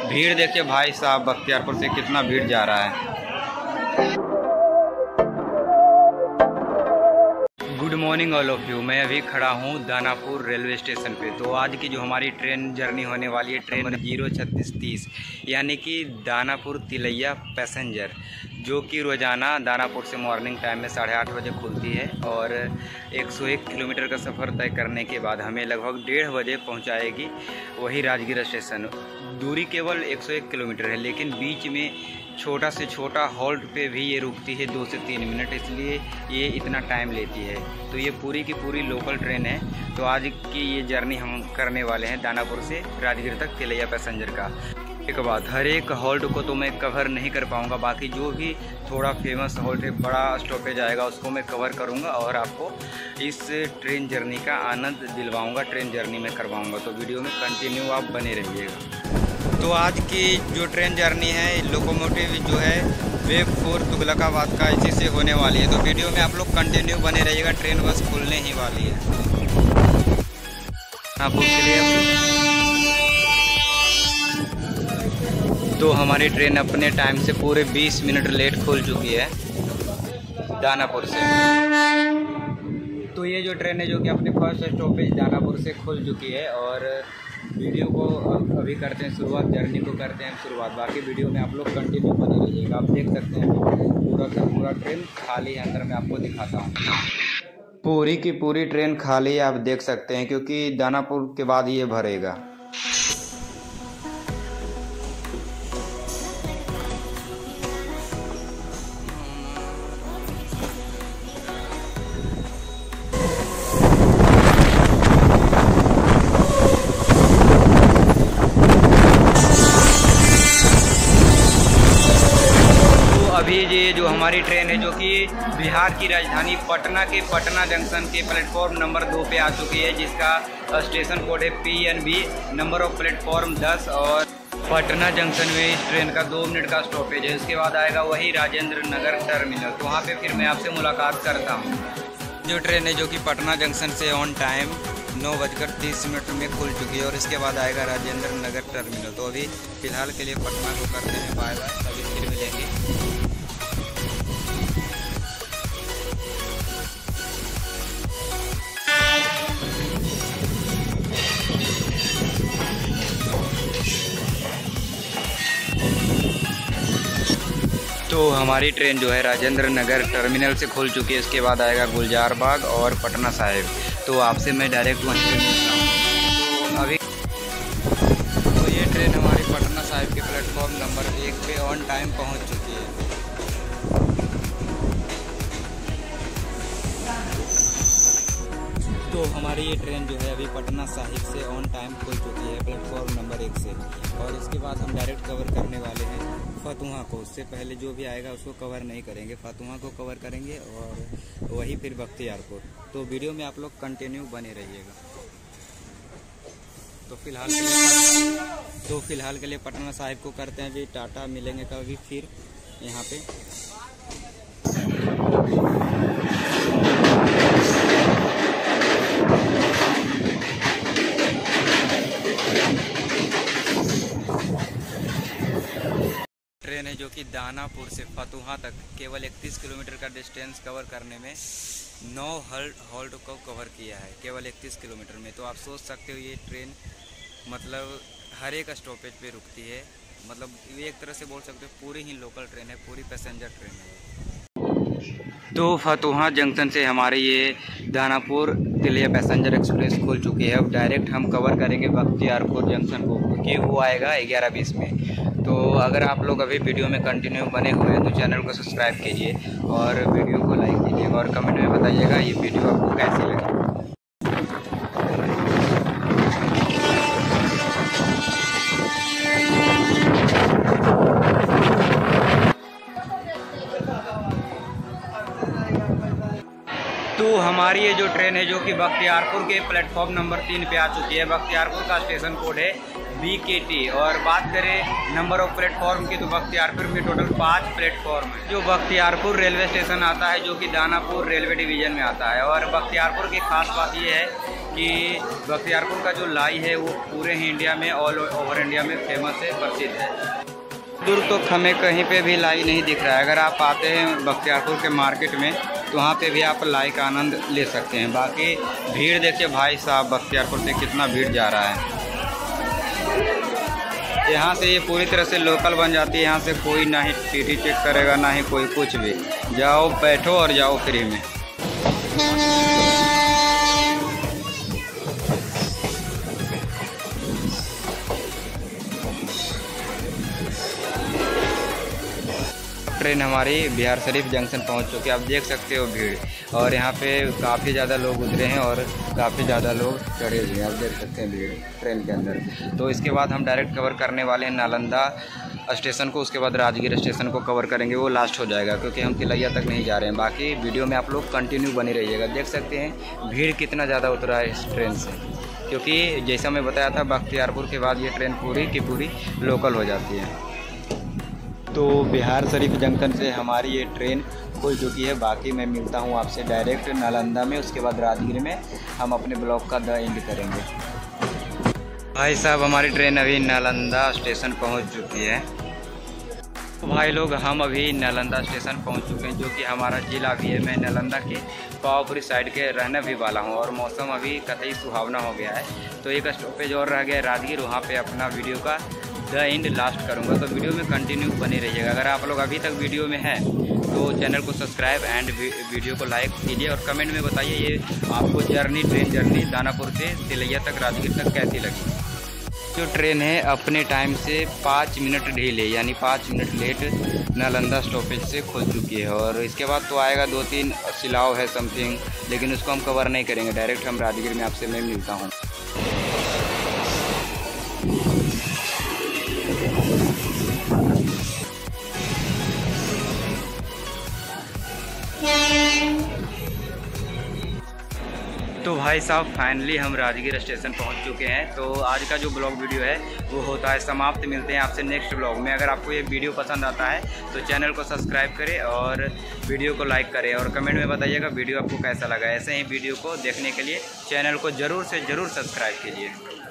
भीड़ देखिए भाई साहब, बख्तियारपुर से कितना भीड़ जा रहा है। Good morning all of you. मैं अभी खड़ा हूँ दानापुर रेलवे स्टेशन पे। तो आज की जो हमारी ट्रेन जर्नी होने वाली है, ट्रेन 03630 यानी कि दानापुर तिलैया पैसेंजर, जो कि रोज़ाना दानापुर से मॉर्निंग टाइम में 8:30 बजे खुलती है और 101 किलोमीटर का सफ़र तय करने के बाद हमें लगभग 1:30 बजे पहुँचाएगी वही राजगीर स्टेशन। दूरी केवल 101 किलोमीटर है, लेकिन बीच में छोटा से छोटा हॉल्ट पे भी ये रुकती है 2 से 3 मिनट, इसलिए ये इतना टाइम लेती है। तो ये पूरी की पूरी लोकल ट्रेन है। तो आज की ये जर्नी हम करने वाले हैं दानापुर से राजगीर तक तिलैया पैसेंजर का। एक बात, हर एक हॉल्ट को तो मैं कवर नहीं कर पाऊँगा, बाकी जो भी थोड़ा फेमस हॉल्ट है, बड़ा स्टॉपेज आएगा, उसको मैं कवर करूँगा और आपको इस ट्रेन जर्नी का आनंद दिलवाऊँगा, ट्रेन जर्नी में करवाऊँगा। तो वीडियो में कंटिन्यू आप बने रहिएगा। तो आज की जो ट्रेन जर्नी है, लोकोमोटिव जो है वेब 4 तुगलकाबाद का इसी से होने वाली है। तो वीडियो में आप लोग कंटिन्यू बने रहिएगा, ट्रेन बस खुलने ही वाली है। हाँ, बुक के लिए तो हमारी ट्रेन अपने टाइम से पूरे 20 मिनट लेट खुल चुकी है दानापुर से। तो ये जो ट्रेन है जो कि अपने फर्स्ट स्टॉपेज दानापुर से खुल चुकी है और वीडियो को अभी करते हैं शुरुआत, जर्नी को करते हैं शुरुआत। बाकी वीडियो में आप लोग कंटिन्यू बने रहिएगा। आप देख सकते हैं पूरा ट्रेन खाली है, अंदर मैं आपको दिखाता हूँ। पूरी की पूरी ट्रेन खाली है, आप देख सकते हैं, क्योंकि दानापुर के बाद ये भरेगा। अभी ये जो हमारी ट्रेन है जो कि बिहार की राजधानी पटना के पटना जंक्शन के प्लेटफॉर्म नंबर 2 पे आ चुकी है, जिसका स्टेशन कोड है PNB, नंबर ऑफ प्लेटफॉर्म 10। और पटना जंक्शन में इस ट्रेन का 2 मिनट का स्टॉपेज है। उसके बाद आएगा वही राजेंद्र नगर टर्मिनल। तो वहाँ पे फिर मैं आपसे मुलाकात करता हूँ। जो ट्रेन है जो कि पटना जंक्शन से ऑन टाइम 9:30 में खुल चुकी है और इसके बाद आएगा राजेंद्र नगर टर्मिनल। तो अभी फ़िलहाल के लिए पटना को करते हैं बाय बाय, अभी फिर मिलेंगे। तो हमारी ट्रेन जो है राजेंद्र नगर टर्मिनल से खुल चुकी है। इसके बाद आएगा गुलजार बाग और पटना साहिब। तो आपसे मैं डायरेक्ट वहीं पे मिलता हूँ। तो अभी तो ये ट्रेन हमारी पटना साहिब के प्लेटफॉर्म नंबर 1 पे ऑन टाइम पहुँच चुकी है। तो हमारी ये ट्रेन जो है अभी पटना साहिब से ऑन टाइम खुल चुकी है प्लेटफॉर्म नंबर 1 से। और इसके बाद हम डायरेक्ट कवर करने वाले हैं फतुहा को। उससे पहले जो भी आएगा उसको कवर नहीं करेंगे, फतुहा को कवर करेंगे और वही फिर बख्तियारपुर। तो वीडियो में आप लोग कंटिन्यू बने रहिएगा। तो फिलहाल के लिए पटना साहिब को करते हैं अभी टाटा, मिलेंगे कभी फिर यहाँ पे। ट्रेन है जो कि दानापुर से फतुहा तक केवल 31 किलोमीटर का डिस्टेंस कवर करने में 9 हॉल्ट को कवर किया है, केवल 31 किलोमीटर में। तो आप सोच सकते हो ये ट्रेन मतलब हर एक स्टॉपेज पे रुकती है। मतलब ये एक तरह से बोल सकते हो पूरी ही लोकल ट्रेन है, पूरी पैसेंजर ट्रेन है। तो फतुहा जंक्शन से हमारे ये दानापुर तिलैया पैसेंजर एक्सप्रेस खुल चुकी है। अब डायरेक्ट हम कवर करेंगे बख्तियारपुर जंक्शन को, क्योंकि वो आएगा 11:20 में। तो अगर आप लोग अभी वीडियो में कंटिन्यू बने हुए हैं तो चैनल को सब्सक्राइब कीजिए और वीडियो को लाइक कीजिएगा और कमेंट में बताइएगा ये वीडियो आपको कैसी लगी। तो हमारी ये जो ट्रेन है जो कि बख्तियारपुर के प्लेटफॉर्म नंबर 3 पे आ चुकी है। बख्तियारपुर का स्टेशन कोड है BKT। और बात करें नंबर ऑफ प्लेटफॉर्म की तो बख्तियारपुर में टोटल 5 प्लेटफॉर्म है। जो बख्तियारपुर रेलवे स्टेशन आता है जो कि दानापुर रेलवे डिवीज़न में आता है। और बख्तियारपुर की खास बात ये है कि बख्तियारपुर का जो लाई है वो पूरे ही इंडिया में, ऑल ओवर इंडिया में फेमस है, प्रसिद्ध है। दूर तो हमें कहीं पे भी लाई नहीं दिख रहा है। अगर आप आते हैं बख्तियारपुर के मार्केट में तो वहाँ पे भी आप लाई का आनंद ले सकते हैं। बाकी भीड़ देखिए भाई साहब, बख्तियारपुर से कितना भीड़ जा रहा है। यहाँ से ये पूरी तरह से लोकल बन जाती है। यहाँ से कोई ना ही टीटी चेक करेगा, ना ही कोई कुछ भी। जाओ बैठो और जाओ फ्री में। ट्रेन हमारी बिहार शरीफ जंक्शन पहुंच चुकी है। आप देख सकते हो भीड़, और यहाँ पे काफ़ी ज़्यादा लोग उतरे हैं और काफ़ी ज़्यादा लोग चढ़े हुए हैं। आप देख सकते हैं भीड़ ट्रेन के अंदर। तो इसके बाद हम डायरेक्ट कवर करने वाले हैं नालंदा स्टेशन को, उसके बाद राजगीर स्टेशन को कवर करेंगे। वो लास्ट हो जाएगा क्योंकि हम तिलैया तक नहीं जा रहे हैं। बाकी वीडियो में आप लोग कंटिन्यू बने रहिएगा। देख सकते हैं भीड़ कितना ज़्यादा उतरा है इस ट्रेन से, क्योंकि जैसा मैं बताया था बख्तियारपुर के बाद ये ट्रेन पूरी की पूरी लोकल हो जाती है। तो बिहार शरीफ जंक्शन से हमारी ये ट्रेन खुल चुकी है। बाकी मैं मिलता हूँ आपसे डायरेक्ट नालंदा में, उसके बाद राजगीर में हम अपने ब्लॉग का द एंड करेंगे। भाई साहब हमारी ट्रेन अभी नालंदा स्टेशन पहुँच चुकी है। तो भाई लोग हम अभी नालंदा स्टेशन पहुँच चुके हैं, जो कि हमारा ज़िला भी है। मैं नालंदा के पावापुरी साइड के रहने भी वाला हूँ और मौसम अभी कतई सुहावना हो गया है। तो एक स्टॉपेज और रह गया राजगीर, वहाँ पे अपना वीडियो का द एंड लास्ट करूँगा। तो वीडियो में कंटिन्यू बने रहिएगा। अगर आप लोग अभी तक वीडियो में हैं तो चैनल को सब्सक्राइब एंड वीडियो को लाइक कीजिए और कमेंट में बताइए ये आपको ट्रेन जर्नी दानापुर से तिलैया तक, राजगीर तक कैसी लगी। जो ट्रेन है अपने टाइम से 5 मिनट ढीले, यानी 5 मिनट लेट नालंदा स्टॉपेज से खुल चुकी है। और इसके बाद तो आएगा 2-3 सिलाव है समथिंग, लेकिन उसको हम कवर नहीं करेंगे। डायरेक्ट हम राजगीर में आपसे मैं मिलता हूँ। तो भाई साहब फाइनली हम राजगीर स्टेशन पहुंच चुके हैं। तो आज का जो ब्लॉग वीडियो है वो होता है समाप्त। मिलते हैं आपसे नेक्स्ट ब्लॉग में। अगर आपको ये वीडियो पसंद आता है तो चैनल को सब्सक्राइब करें और वीडियो को लाइक करें और कमेंट में बताइएगा वीडियो आपको कैसा लगा। ऐसे ही वीडियो को देखने के लिए चैनल को ज़रूर से ज़रूर सब्सक्राइब कीजिए।